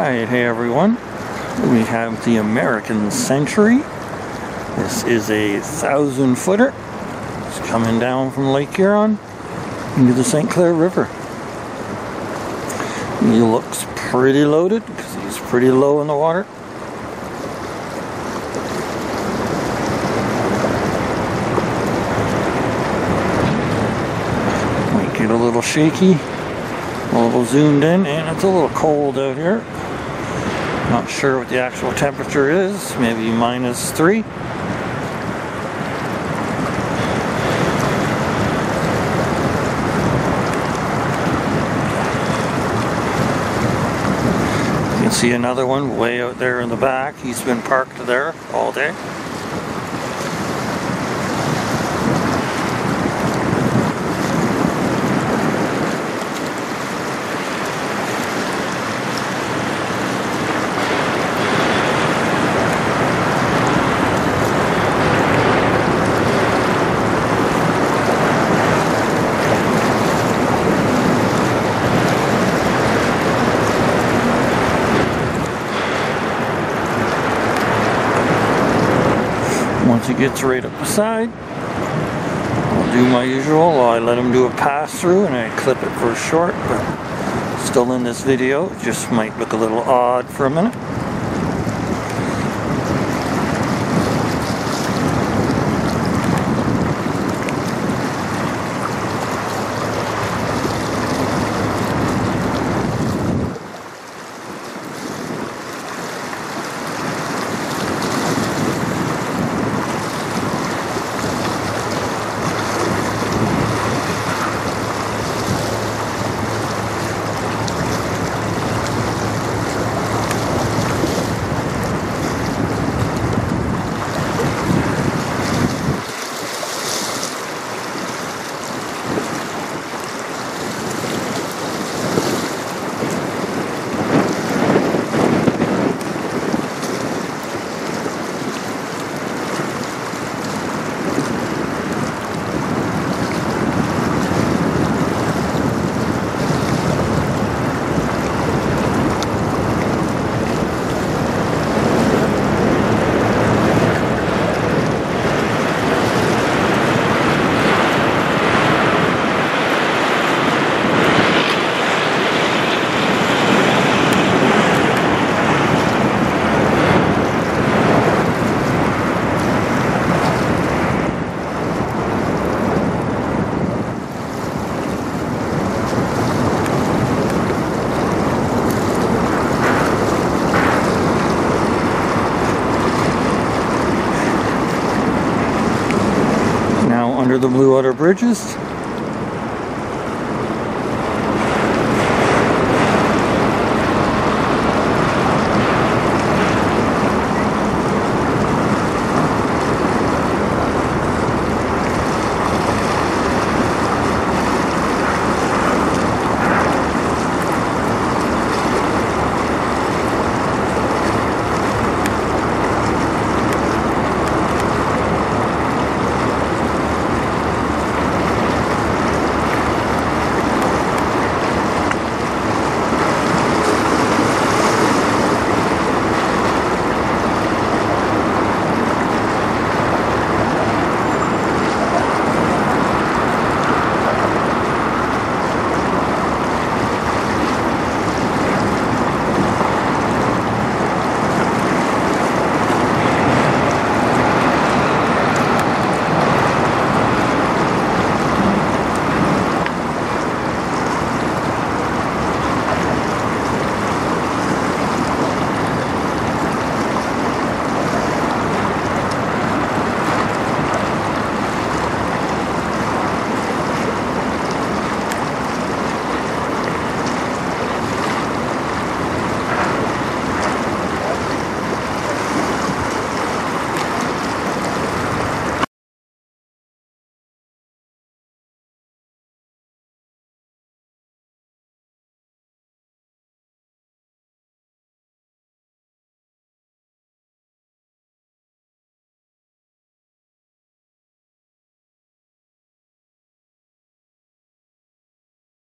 Alright, hey everyone. We have the American Century. This is a 1,000-footer. It's coming down from Lake Huron into the St. Clair River. He looks pretty loaded because he's pretty low in the water. Might get a little shaky. A little zoomed in, and it's a little cold out here. Not sure what the actual temperature is, maybe -3. You can see another one way out there in the back. He's been parked there all day. Once he gets right up the side, I'll do my usual. I let him do a pass through and I clip it for short, but still in this video, it just might look a little odd for a minute. Under the blue water bridges,